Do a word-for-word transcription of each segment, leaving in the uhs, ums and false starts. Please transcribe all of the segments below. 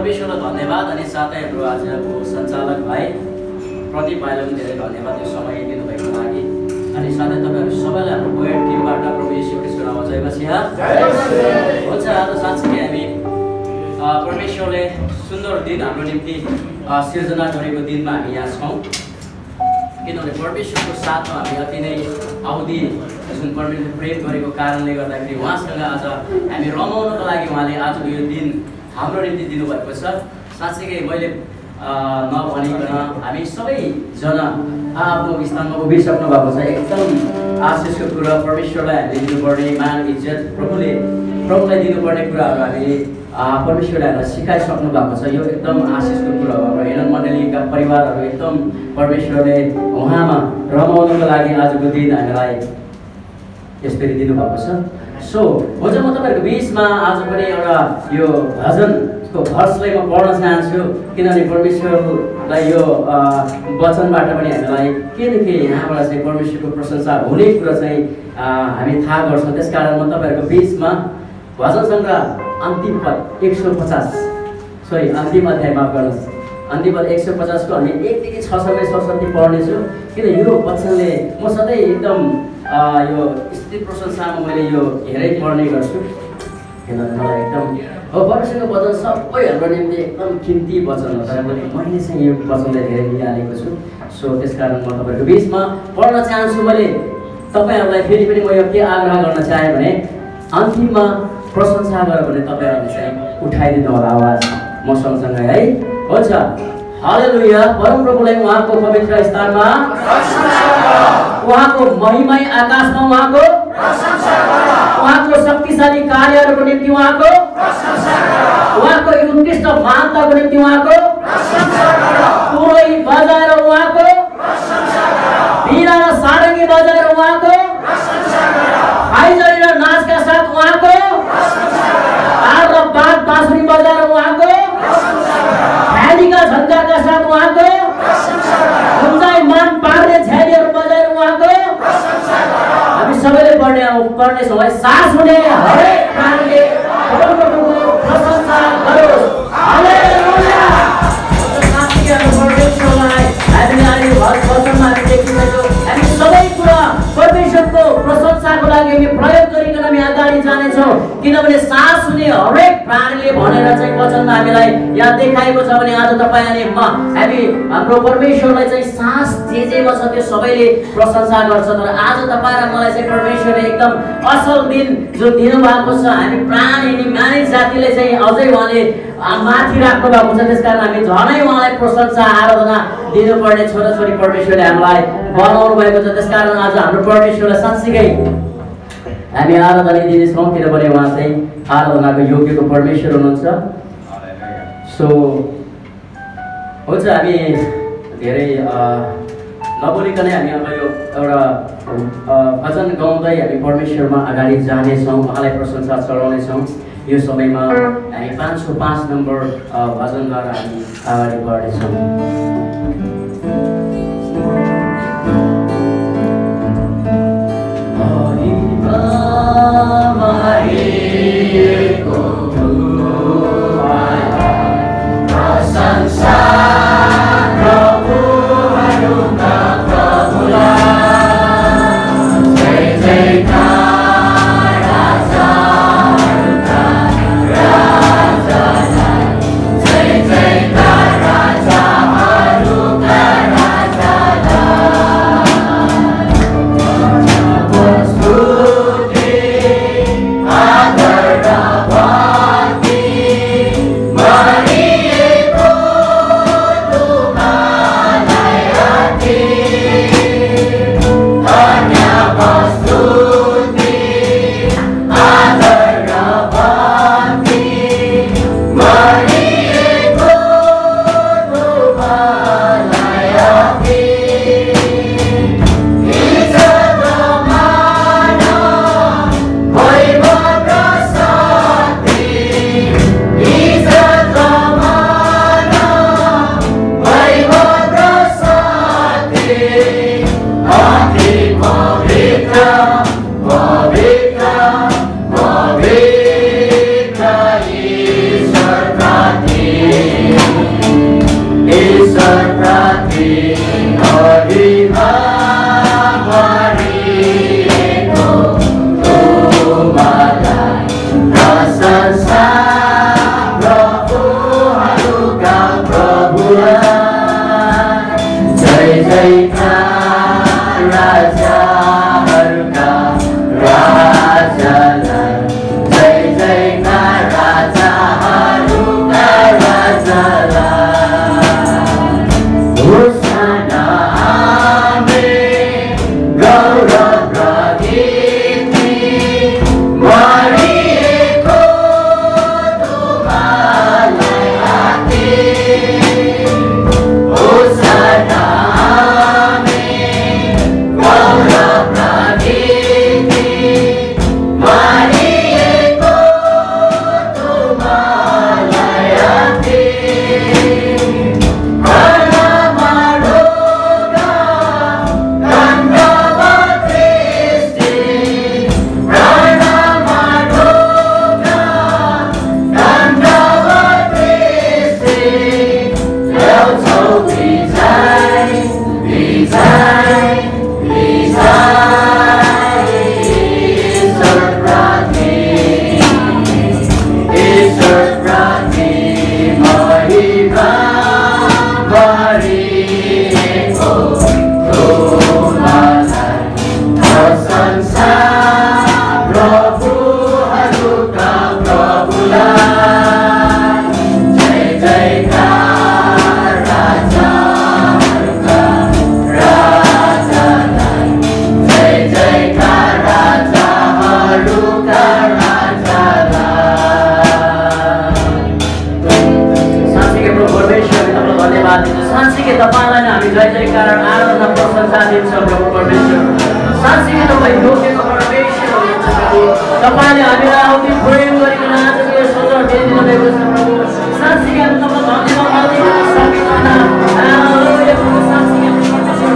परमेश्वरलाई धन्यवाद अनि साथै हाम्रो आजको सञ्चालक भाइ प्रदीप भाइलाई पनि धेरै धन्यवाद यो समय दिनुभएको लागि अनि साथै तपाईँहरू सबैलाई हाम्रो पोएट टिमबाट प्रभु येशू ख्रीष्टको नाममा जय मसीह हुन्छ। आज साँच्चै हामी परमेश्वरले सुन्दर दिन हाम्रो निम्ति सिर्जना गरेको दिनमा हामी यहाँ छौँ किनभने परमेश्वरको साथमा हामी अति नै अवधि जुन परमेश्वरले प्रेम गरेको कारणले गर्दाखेरि उहाँसँग आज हामी रमाउनको लागि उहाँले आजको यो दिन हाम्रो निम्ति दिनुभएको छ। साँच्चै मैले नभनिकन हामी सबैजना आफ्नो स्थानमा उभिसक्नु भएको छ। एकदम आशिषको कुरा परमेश्वरलाई हामीले दिनुपर्ने मान इज्जत प्रभुले प्रभुलाई दिनुपर्ने कुराहरू हामीले परमेश्वरले हामीलाई सिकाइसक्नु भएको छ। यो एकदम आशिषको कुरा हो। हाम्रो हेरन मण्डलीका परिवारहरू एकदम परमेश्वरले उहाँमा रमाउनुको लागि आजको दिन हामीलाई यसरी दिनुभएको छ। सो हुन्छ म तपाईँहरूको बिचमा आज पनि एउटा यो भजनको भर्सलाई म पढ्न चाहन्छु किनभने परमेश्वरलाई यो वचनबाट पनि हामीलाई के न के यहाँबाट चाहिँ परमेश्वरको प्रशंसा हुने कुरा चाहिँ हामी थाहा गर्छौँ। त्यस कारण म तपाईँहरूको बिचमा भजन सङ्ग्रह अन्तिम पद एक सौ पचास सरी अन्तिम अध्याय माफ गर्नुहोस् अन्तिम पद एक सौ पचासको हामी एकदेखि छसम्म सरस्वती पढ्नेछु किन यो वचनले म सधैँ एकदम यो स्थिति प्रशंसामा मैले यो हेरै पढ्ने गर्छु किनभने मलाई एकदम हो परमेश्वरको वचन सबैहरूको निम्ति एकदम किम्ती वचन हो तर मैले मैले चाहिँ यो वचनलाई धेरै लिइहालेको छु। सो त्यस कारण म तपाईँहरूको बिचमा पढ्न चाहन्छु। मैले तपाईँहरूलाई फेरि पनि म यो के आग्रह गर्न चाहेँ भने अन्तिममा प्रशंसा गर भने तपाईँहरूले चाहिँ उठाइदिनु होला आवाज म सँगसँगै है। हुन्छ हालेलुया। परमप्रभुलाई उहाँको पवित्र स्थानमा उहाँको महिमै आकाशमा उहाँको उहाँको शक्तिशाली कार्यहरूको निम्ति उहाँको उहाँको उत्कृष्ट महानताको निम्ति उहाँको तुरै बजाएर उहाँको वीणा र सारङ्गी बजाएर उहाँको आइजरी र नाचका साथ उहाँको तार र बाग बाँसुरी बजाएर उहाँको ख्यालीका झन्काका साथ उहाँको गुन्जाइ मान पार्ने झ्यालीहरू बजाएर उहाँको हामी सबैले पढ्ने पढ्ने समय सास हुने हरेक प्राणीले परमप्रभुको प्रशंसा गरोस्। हालेलुया। परमेश्वरलाई हामीले अहिले वचनमा हामी देखिरहेछौँ हामी सबै कुरा परमेश्वरको प्रशंसाको लागि हामी प्रयोग गरिकन हामी अगाडि जानेछौँ किनभने सास हुने हरेक प्राणीले भनेर चाहिँ वचनमा हामीलाई यहाँ देखाएको छ भने आज तपाईँ अनि म हामी हाम्रो परमेश्वरलाई चाहिँ सास जे जेमा छ त्यो सबैले प्रशंसा गर्छ। तर आज तपाईँ र मलाई चाहिँ परमेश्वरले एकदम असल दिन जो दिनुभएको छ हामी प्राणी मानिस जातिले चाहिँ अझै उहाँले माथि राख्नु भएको छ। त्यस कारण हामी झनै उहाँलाई प्रशंसा आराधना दिनुपर्ने छोराछोरी परमेश्वरले हामीलाई बनाउनु भएको छ। त्यस कारण आज हाम्रो परमेश्वरलाई साँच्चीकै हामी आराधना दिनेछौँ किनभने उहाँ चाहिँ आराधनाको योग्यको परमेश्वर हुनुहुन्छ। सो हुन्छ हामी धेरै नबोलिकनै हामी अब यो एउटा भजन गाउँदै हामी परमेश्वरमा अगाडि जानेछौँ उहाँलाई प्रशंसा चढाउनेछौँ। यो समयमा हामी पाँच सौ पाँच नम्बर भजनद्वारा हामी अगाडि बढ्नेछौँ। Adore लिन्छ प्रभु परमेश्वर साँच्चै तपाईँ योग्यको परमेश्वर हुनुहुन्छ प्रभु तपाईँले हामीलाई आउँदै प्रयोग गरिकन आजको यो सत्र दिनु भएको छ प्रभु साँच्चै हामी तपाईँ धन्यवाद दिन सकिँदैन हालेलुया प्रभु साँच्चै हामी परमेश्वर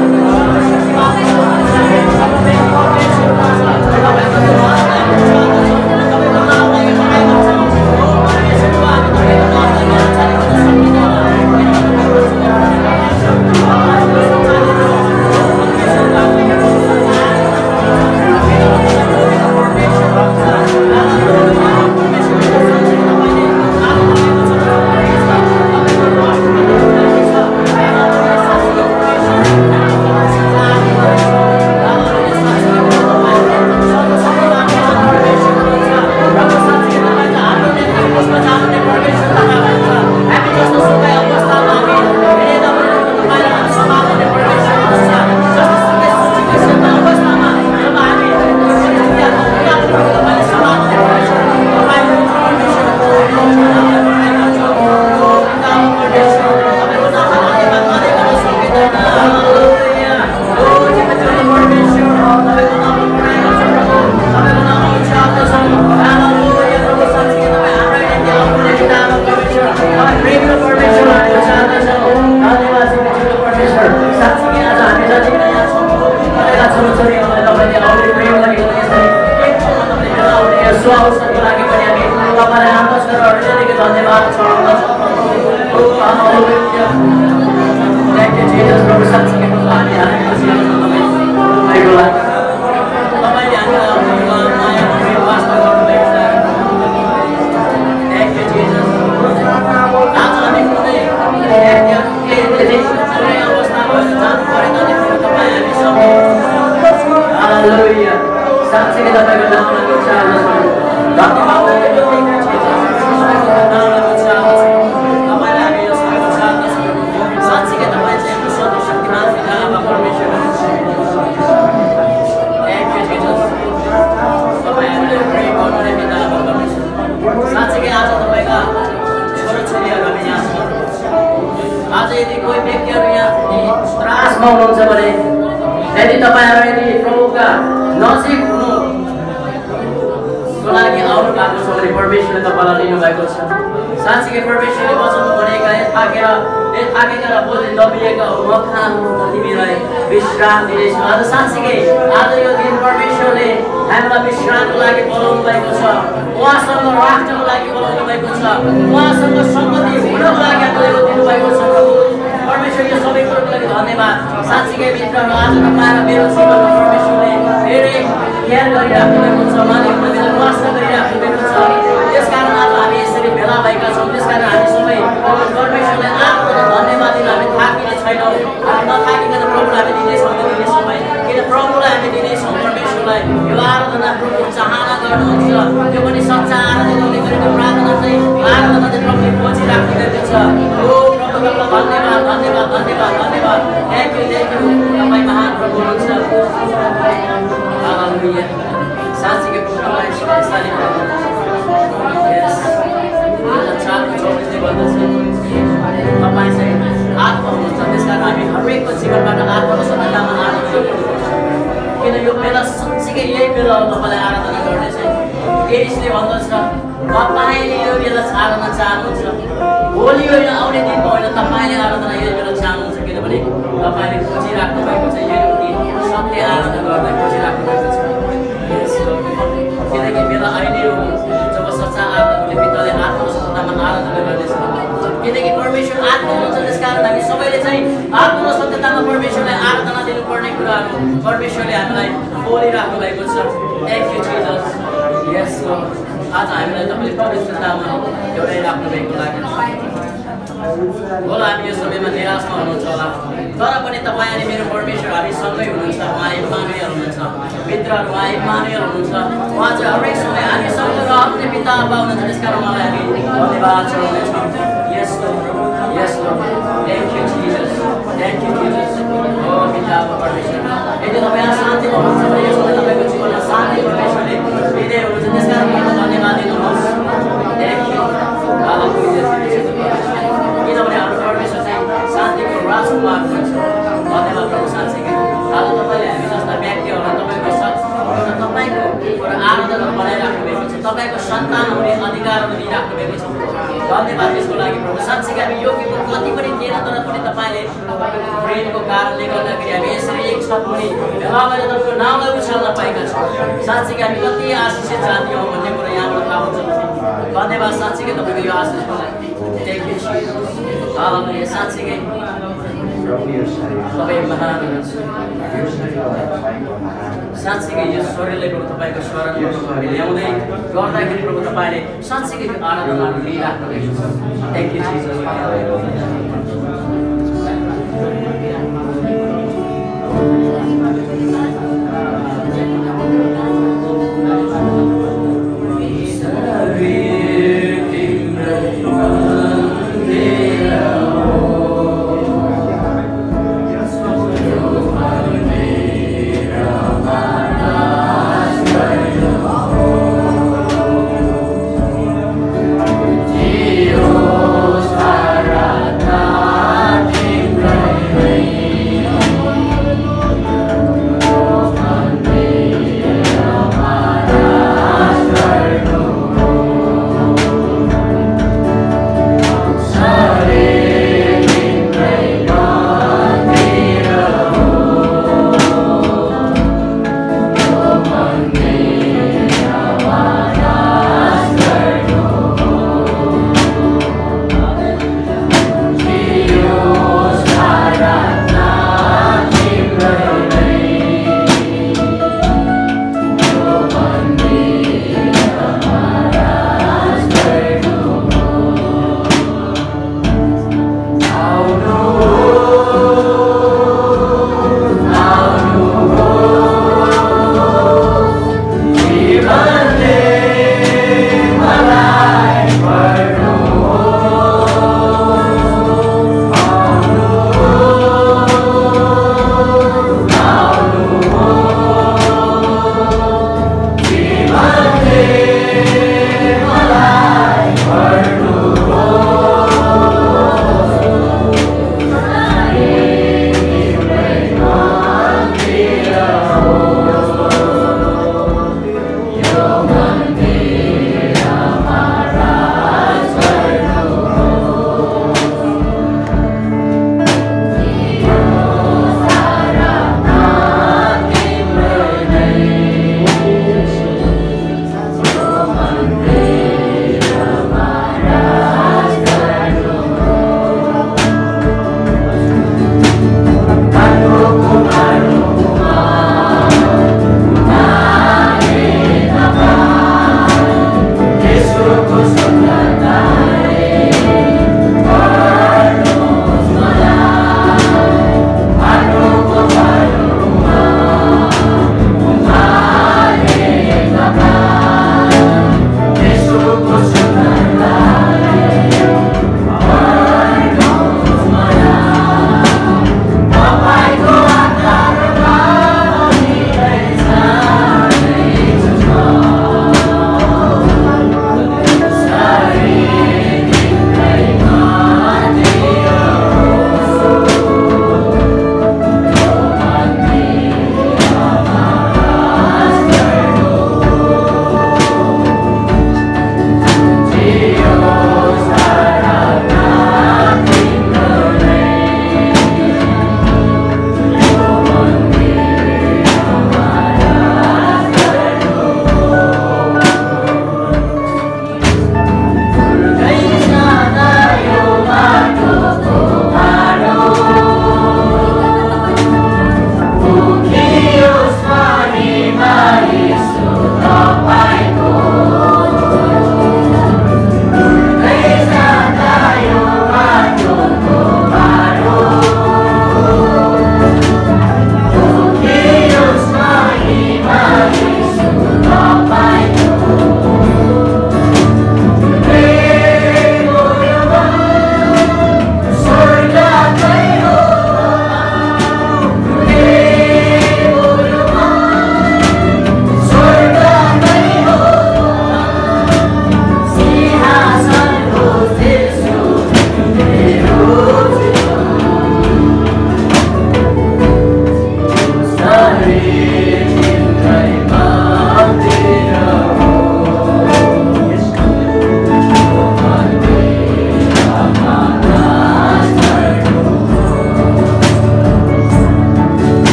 किनभने हाम्रो परमेश्वर चाहिँ शान्तिको राजकुमार हुनुहुन्छ। धन्यवाद प्रभु साँच्चै अधिकारहरू दिइराख्नु भएको छ। धन्यवाद त्यसको लागि प्रभु। साँच्चै हामी योग्यको कति पनि थिएन, तर पनि तपाईँले तपाईँको प्रेमको कारणले गर्दाखेरि हामी यसरी एक छत पनि भेला भएर तपाईँको नामलाई उछाल्न पाएका छौँ। साँच्चै हामी कति आशिषित जाति हौँ भन्ने कुरा यहाँबाट थाहा हुन्छ। धन्यवाद साँच्चीकै तपाईँको यो आशिषको लागि। Thank you Jesus. हालेलुया। साँच्चीकै तपाईँ महान हुनुहुन्छ। साँच्चीकै यो शरीरले प्रभु तपाईँको स्मरण हामी ल्याउँदै गर्दाखेरि प्रभु तपाईँले साँच्चीकै त्यो आराधनाहरू लिइराख्नु भएको छ। Thank you Jesus. Dios para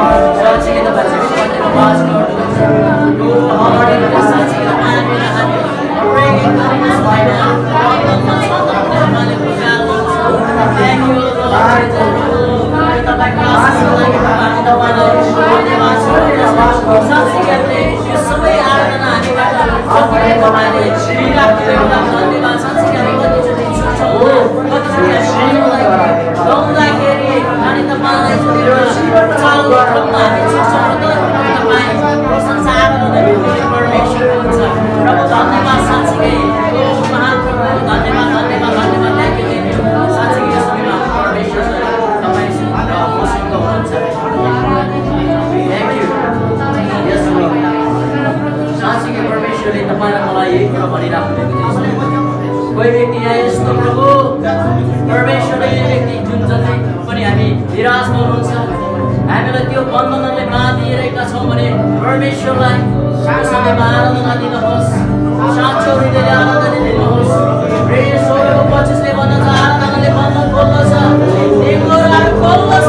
साँच्चीकै तपाईँ जीवनमा वास गर्नुहुन्छ ओ हालेलुया साँच्चीकै तपाईँ हामी प्रेरित गर्नुहोस् भएन तपाईँको तपाईँले पुकार्नुहुन्छ थ्याङ्क यू लर्ड तपाईँको आशीषको लागि हामी तपाईँलाई धन्यवाद दिन्छौँ साँच्चीकै यो सबै आराधना हामीबाट जतिले तपाईँले लिइराख्नुभएको लागि धन्यवाद साँच्चीकै हामी कतिचोटि छुट्छौँ कतिचोटि हामी गाउँदाखेरि अनि तपाईँलाई छोडेर चालको क्रममा हामी छुट्छौँ तपाईँ प्रशंसा आराधना गर्ने परमेश्वर हुनुहुन्छ प्रभु धन्यवाद साँच्चीकै ओ महान प्रभु धन्यवाद धन्यवाद धन्यवाद थ्याङ्क यू थ्याङ्क यू साँच्चीकै यो समयमा परमेश्वर तपाईँ र मसँग हुनुहुन्छ थ्याङ्क यू यस साँच्चीकै परमेश्वरले तपाईँ र मलाई यही कुरा भनिराख्नु भएको छ कोही व्यक्ति यहाँ यस्तो प्रभु परमेश्वरले यो व्यक्ति जुन जति पनि हामी निराशमा हुनुहुन्छ हामीलाई त्यो बन्धनले बाँधिरहेका छौँ भने परमेश्वरलाई यो समयमा आराधना दिनुहोस् साँचो हृदयले आराधना दिनुहोस् प्रेम सोह्रको पच्चिसले भन्दछ आराधनाले बन्धन खोल्दछ ढिङ्गोराहरू खोल्दछ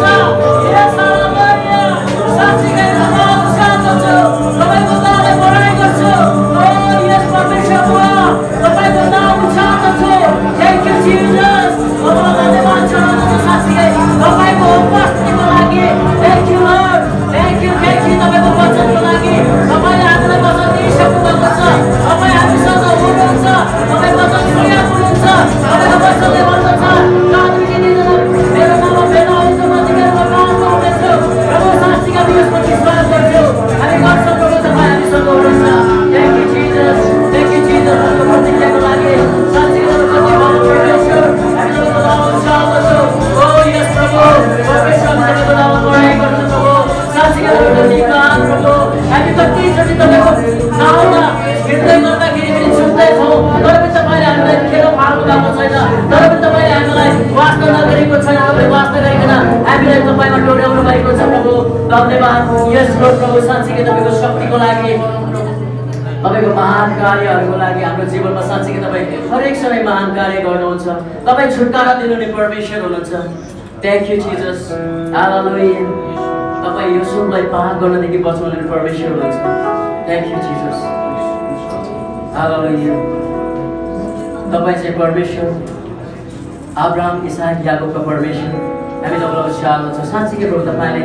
साँच्चीकै तपाईँको नामलाई बढाइ गर्छु यस परमेश्वर तपाईँको नाम उचाल्दछु थ्याङ्क यू जिजस धन्यवाद चढाउँदछु साँच्चीकै तपाईँको उपस्थितिको लागि thank you Lord thank you thank you तपाईँको वचनको लागि तपाईँले हामीलाई वचन दिइसक्नु भएको छ तपाईँ हामीसँग हुनुहुन्छ तपाईँ वचन सुनिरहेको हुनुहुन्छ तपाईँको वचनले भन्दछ मेरो नाममा भेट आउँछ म तिमीहरूमा पाउँछ हुनेछु प्रभु साँच्चीकै हामी यसमा विश्वास गर्छौँ हामी गर्छौँ प्रभु तपाईँ हामीसँग हुनुहुन्छ thank you Jesus thank you Jesus तपाईँको प्रतिज्ञाको लागि साँच्चीकै तपाईँ कति भाउ परमेश्वर हामी तपाईँको नाम उचाल्दछौँ ओ यस प्रभु परमेश्वर तपाईँको नाममा बढाइ गर्छ प्रभु साँच्चीकै तपाईँको निकाल प्रभु हामी कतिचोटि तपाईँको नाममा हिँड्दै गर्दाखेरि पनि छुट्दैछौँ तर पनि तपाईँले हामीलाई खेर फाल्नु भएको छैन तर पनि तपाईँले हामीलाई वास्ता नगरेको छैन तपाईँ वास्ता गरिकन हामीलाई तपाईँमा डोर्याउनु भएको छ प्रभु धन्यवाद यस प्रभु साँच्चीकै तपाईँको शक्तिको लागि तपाईँको महान कार्यहरूको लागि हाम्रो जीवनमा साँच्चीकै तपाईँ हरेक समय महान कार्य गर्नुहुन्छ तपाईँ छुटकारा दिनुहुने परमेश्वर हुनुहुन्छ थ्याङ्क यू जिजस हालेलुया तपाईँ युसुफलाई पाप गर्नदेखि बचाउने परमेश्वर हुनुहुन्छ थ्याङ्क यू जिजस हालेलुया तपाईँ चाहिँ परमेश्वर अब्राहम इसाक याकुबका परमेश्वर हामी तपाईँलाई चाहन्छौँ साँच्चीकै प्रभु तपाईँले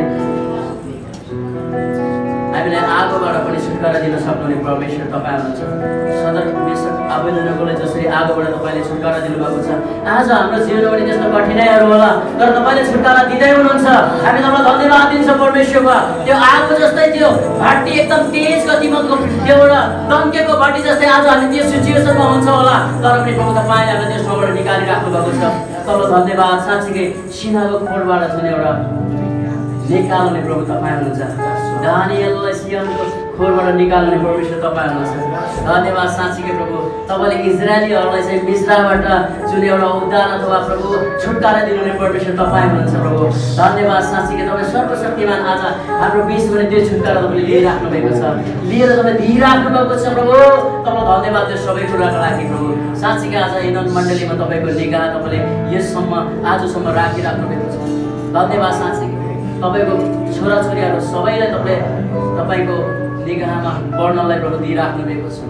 हामीलाई आगोबाट पनि छुटकारा दिन सक्नुहुने परमेश्वर तपाईँ हुनुहुन्छ सदर मिश्र आवेदनकोलाई जसरी आगोबाट तपाईँले छुटकारा दिनुभएको छ आज हाम्रो जीवनमा पनि त्यस्तो कठिनाइहरू होला तर तपाईँले छुटकारा दिँदै हुनुहुन्छ हामी तपाईँलाई धन्यवाद दिन्छौँ परमेश्वरमा त्यो आगो जस्तै त्यो भाटी एकदम तेज गतिमा त्यो एउटा तन्केको भाटी जस्तै आज हामी त्यो सिचुएसनमा हुन्छ होला तर पनि प्रभु तपाईँले हामीलाई त्यो ठाउँबाट निकालिराख्नु भएको छ तपाईँलाई धन्यवाद साँच्चीकै सिनाको खोरबाट जुन एउटा निकाल्ने प्रभु तपाईँ हुनुहुन्छ दानिएललाई सियोनको खोरबाट निकाल्ने परमेश्वर तपाईँ हुनुहुन्छ धन्यवाद साँच्चीकै प्रभु तपाईँले इजरायलीहरूलाई चाहिँ मिस्राबाट जुन एउटा उद्धार अथवा प्रभु छुटकारा दिनुहुने परमेश्वर तपाईँ हुनुहुन्छ प्रभु धन्यवाद साँच्चीकै तपाईँ सर्वशक्तिमान आज हाम्रो बिचमा पनि त्यो छुटकारा तपाईँले लिइराख्नु भएको छ लिएर तपाईँ दिइराख्नु भएको छ प्रभु तपाईँलाई धन्यवाद त्यो सबै कुराको लागि प्रभु साँच्चीकै आज हिनन मण्डलीमा तपाईँको निगाह तपाईँले यससम्म आजसम्म राखिराख्नु भएको छ धन्यवाद साँच्चीकै तपाईँको छोराछोरीहरू सबैलाई तपाईँ तपाईँको निगाहमा पढ्नलाई प्रभु दिइराख्नु भएको छ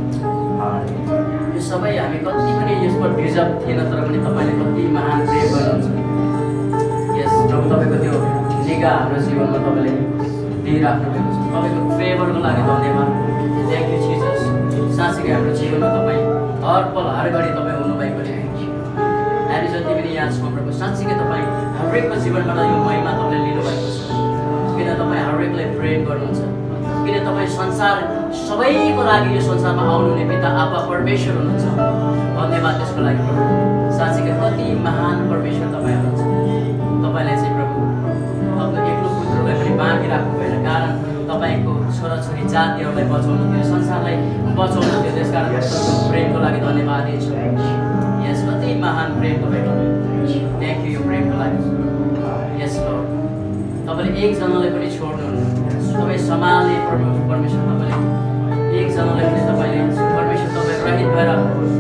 यो सबै हामी कति पनि यसमा डिजर्भ थिएन तर पनि तपाईँले कति महान प्रेम गर्नुहुन्छ यस प्रभु तपाईँको त्यो निगाह हाम्रो जीवनमा तपाईँले दिइराख्नु भएको छ तपाईँको फेभरको लागि धन्यवाद थ्याङ्क यू जिजस साँच्चीकै हाम्रो जीवनमा तपाईँ हर पल हर घडी तपाईँ हुनुभएको थ्याङ्क यू हामी जति पनि यहाँ छौँ प्रभु साँच्चीकै तपाईँ हरेकको जीवनबाट यो महिमा तपाईँले लिनुभएको छ किन तपाईँ हरेकलाई प्रेम गर्नुहुन्छ किन तपाईँ संसार सबैको लागि यो संसारमा आउनुहुने पिता आपा परमेश्वर हुनुहुन्छ धन्यवाद त्यसको लागि प्रभु साँच्चीकै कति महान परमेश्वर तपाईँ हुनुहुन्छ तपाईँलाई चाहिँ प्रभु आफ्नो एक्लो पुत्रलाई पनि बाँकी राख्नु भएन कारण तपाईँको छोराछोरी जातिहरूलाई बचाउनु थियो संसारलाई बचाउनु थियो त्यस कारण प्रेमको लागि धन्यवाद दिन्छु यस कति महान प्रेम तपाईँको थ्याङ्क यू यो प्रेमको लागि यस लर्ड तपाईँले एकजनालाई पनि छोड्नुहुन्न तपाईँ सम्हाल्ने परमेश्वर तपाईँले एकजनालाई पनि तपाईँले परमेश्वर तपाईँ रहित भएर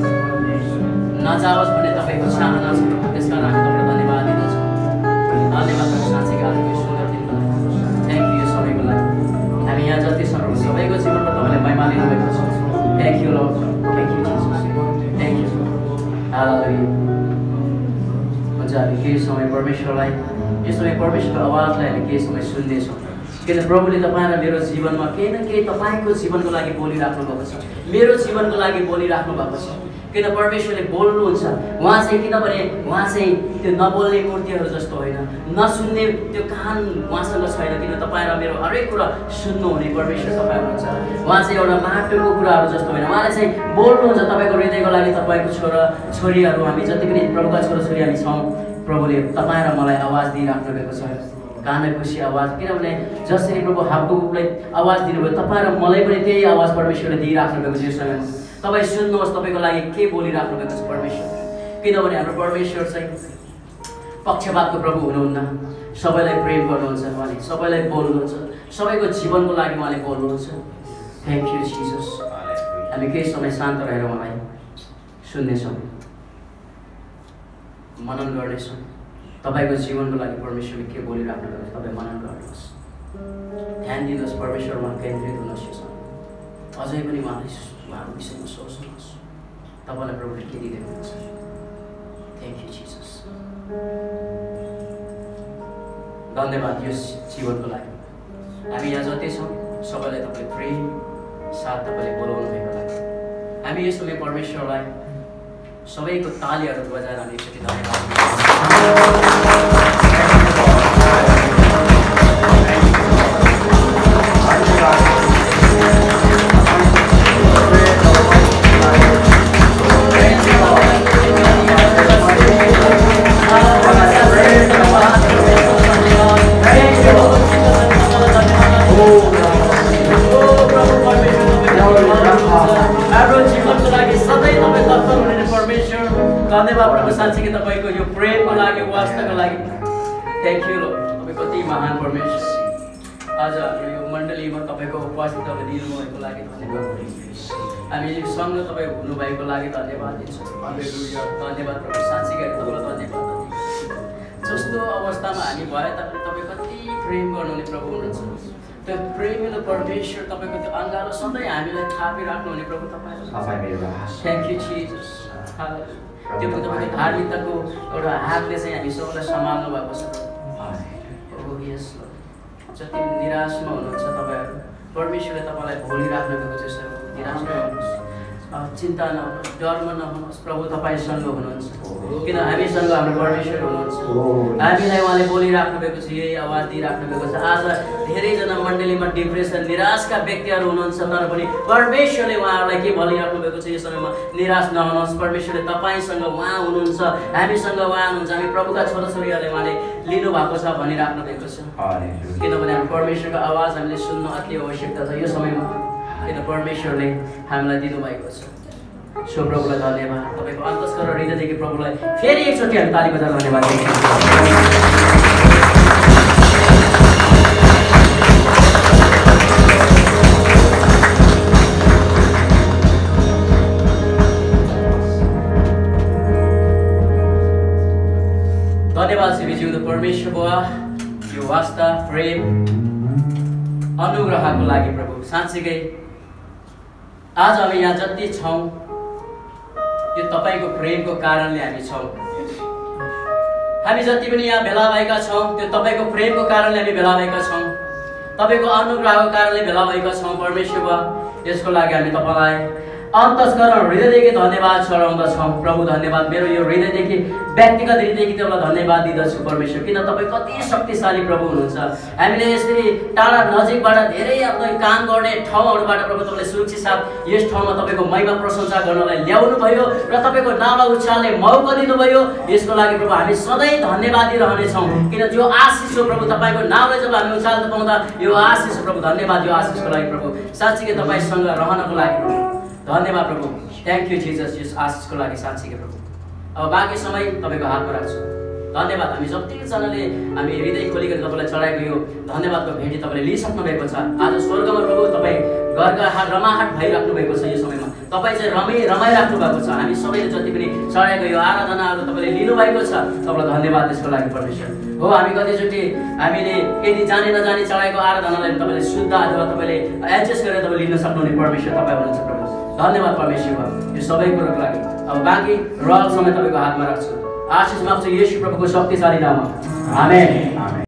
नजाओस् भन्ने तपाईँको चाहना छ त्यस कारण हामी तपाईँलाई धन्यवाद दिँदछौँ धन्यवाद साँच्चै आजको सुन्दर दिनको लागि थ्याङ्क यू यो सबै केही समय परमेश्वरलाई यस समय परमेश्वरको आवाजलाई हामी केही समय सुन्नेछौँ। किन प्रभुले तपाईँ र मेरो जीवनमा केही न केही तपाईँको जीवनको लागि बोलिराख्नु भएको छ, मेरो जीवनको लागि बोलिराख्नु भएको छ। किन परमेश्वरले बोल्नुहुन्छ, उहाँ चाहिँ किनभने उहाँ चाहिँ त्यो नबोल्ने मूर्तिहरू जस्तो होइन, नसुन्ने त्यो कान उहाँसँग छैन। किन तपाईँ र मेरो हरेक कुरा सुन्नुहुने परमेश्वर तपाईँ हुनुहुन्छ। उहाँ चाहिँ एउटा माटोको कुराहरू जस्तो होइन, उहाँले चाहिँ बोल्नुहुन्छ तपाईँको हृदयको लागि। तपाईँको छोरा छोरीहरू हामी जति पनि प्रभुका छोराछोरी हामी छौँ, प्रभुले तपाईँ र मलाई आवाज दिइराख्नु भएको छ, कानखुसी आवाज। किनभने जसरी प्रभु हाबकुकलाई आवाज दिनुभयो, तपाईँ र मलाई पनि त्यही आवाज परमेश्वरले दिइराख्नु भएको छ। यो समयमा तपाईँ सुन्नुहोस् तपाईँको लागि के बोलिराख्नु भएको छ परमेश्वर। किनभने हाम्रो परमेश्वर चाहिँ पक्षपातको प्रभु हुनुहुन्न, सबैलाई प्रेम गर्नुहुन्छ, उहाँले सबैलाई बोल्नुहुन्छ, सबैको जीवनको लागि उहाँले बोल्नुहुन्छ। Thank you Jesus. हामी केही समय शान्त रहेर उहाँलाई सुन्नेछौँ, मनन गर्नेछौँ। तपाईँको जीवनको लागि परमेश्वरले के बोलिराख्नु भएको छ तपाईँ मनन गर्नुहोस्, ध्यान दिनुहोस्, परमेश्वरमा केन्द्रित हुनुहोस्। यो समय अझै पनि उहाँलाई उहाँको विषयमा सोच्नुहोस्, तपाईँलाई प्रभुले के दिँदै हुनुहुन्छ। Thank you Jesus. धन्यवाद यो जीवनको लागि। हामी यहाँ जति छौँ सबैलाई तपाईँले प्रेम साथ तपाईँले बोलाउनु भएको लागि हामी यो समय परमेश्वरलाई सबैको तालीहरू बजाएर हामी एकचोटि धन्यवाद। धन्यवाद प्रभु, साँच्चीकै तपाईँको यो प्रेमको लागि, वास्ताको लागि थ्याङ्क यू लो। तपाईँ कति महान परमेश्वर। आज हाम्रो यो मण्डलीमा तपाईँको उपस्थितहरू दिनुभएको लागि धन्यवाद। हामी सँग तपाईँ हुनुभएको लागि धन्यवाद दिन्छौँ। धन्यवाद प्रभु, साँच्चीकै तपाईँलाई धन्यवाद। जस्तो अवस्थामा हामी भए तापनि तपाईँ कति प्रेम गर्नुहुने प्रभु हुनुहुन्छ। त्यो प्रेमिलो परमेश्वर तपाईँको त्यो अङ्गालो सधैँ हामीलाई थापिराख्नुहुने प्रभु तपाईँ। Thank you Jesus. त्यो तपाईँको धार्मिकताको एउटा हातले चाहिँ हामी सबैलाई सम्हाल्नु भएको छ। यस जति निराशमा हुनुहुन्छ तपाईँहरू, परमेश्वरले तपाईँलाई भोलिराख्नु भएको छ। निराश नहुनुहोस्, चिन्ता नहुनुहोस्, डरमा नहुनुहोस्, प्रभु तपाईँसँग हुनुहुन्छ। किन हामीसँग हाम्रो परमेश्वर हुनुहुन्छ। हामीलाई उहाँले बोलिराख्नु भएको छ, यही आवाज दिइराख्नु भएको छ। आज धेरैजना मण्डलीमा डिप्रेसन निराशका व्यक्तिहरू हुनुहुन्छ, तर पनि परमेश्वरले उहाँहरूलाई के भनिराख्नु भएको छ, यो समयमा निराश नहुनुहोस्, परमेश्वरले तपाईँसँग उहाँ हुनुहुन्छ, हामीसँग उहाँ हुनुहुन्छ, हामी प्रभुका छोराछोरीहरूले उहाँले लिनु भएको छ भनिराख्नु भएको छ। किनभने हाम्रो परमेश्वरको आवाज हामीले सुन्न अति आवश्यकता छ यो समयमा। किन परमेश्वरले हामीलाई दिनुभएको छ। सो प्रभुलाई धन्यवाद। तपाईँको अन्तस्कर र हृदयदेखि प्रभुलाई फेरि एकचोटि हामी ताली बजाएर धन्यवाद दिन्छौँ। धन्यवाद श्रीजिउँदो परमेश्वर बुवा, यो वास्ता प्रेम अनुग्रहको लागि प्रभु। साँच्चीकै आज हामी यहाँ जति छौँ यो तपाईँको प्रेमको कारणले हामी छौँ। हामी जति पनि यहाँ भेला भएका छौँ त्यो तपाईँको प्रेमको कारणले हामी भेला भएका छौँ, तपाईँको अनुग्रहको कारणले भेला भएका छौँ परमेश्वर बुवा। यसको लागि हामी तपाईँलाई अन्तस्करण हृदयदेखि धन्यवाद चढाउँदछौँ प्रभु। धन्यवाद, मेरो यो हृदयदेखि व्यक्तिगत हृदयदेखि तपाईँलाई धन्यवाद दिँदछु परमेश्वर। किन तपाईँ कति शक्तिशाली प्रभु हुनुहुन्छ। हामीले यसरी टाढा नजिकबाट धेरै आफ्नो काम गर्ने ठाउँहरूबाट प्रभु तपाईँले सुरक्षित साथ यस ठाउँमा तपाईँको महिमा प्रशंसा गर्नलाई ल्याउनु भयो र तपाईँको नामलाई उचाल्ने मौका दिनुभयो। यसको लागि प्रभु हामी सधैँ धन्यवादी रहनेछौँ। किन जो आशिष हो प्रभु तपाईँको नामलाई जब हामी उचाल्न पाउँदा यो आशिष हो प्रभु। धन्यवाद यो आशिषको लागि प्रभु। साँच्चीकै तपाईँसँग रहनको लागि धन्यवाद प्रभु। थ्याङ्क यू जिजस यस आशिषको लागि साँच्चीकै प्रभु। अब बाँकी समय तपाईँको हातमा राख्छु। धन्यवाद। हामी जतिजनाले हामी हृदय खोलिकन तपाईँलाई चढाएको यो धन्यवादको भेटी तपाईँले लिइसक्नु भएको छ। आज स्वर्गमा प्रभु तपाईँ घरका हात रमाहाट भइराख्नु भएको छ। यो समयमा तपाईँ चाहिँ रमाइ रमाइराख्नु भएको छ। हामी सबैले जति पनि चढाएको यो आराधनाहरू तपाईँले लिनुभएको छ, तपाईँलाई धन्यवाद त्यसको लागि परमेश्वर हो। हामी कतिचोटि हामीले यदि जाने नजाने चढाएको आराधनालाई तपाईँले शुद्ध अथवा तपाईँले एडजस्ट गरेर तपाईँले लिन सक्नुहुने परमेश्वर तपाईँ हुनुहुन्छ प्रभु। धन्यवाद परमेश्वर यो सबै कुरोको लागि। अब बाँकी रल समय तपाईँको हातमा राख्छु। आशिष माग्छु येशू प्रभुको शक्तिशाली नाममा। आमेन।